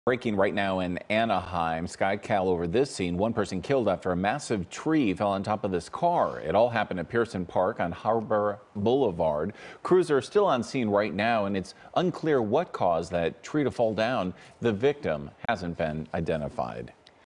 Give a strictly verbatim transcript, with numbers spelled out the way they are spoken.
Breaking right now in Anaheim, Sky Cal over this scene. One person killed after a massive tree fell on top of this car. It all happened at Pearson Park on Harbor Boulevard. Crews are still on scene right now, and it's unclear what caused that tree to fall down. The victim hasn't been identified.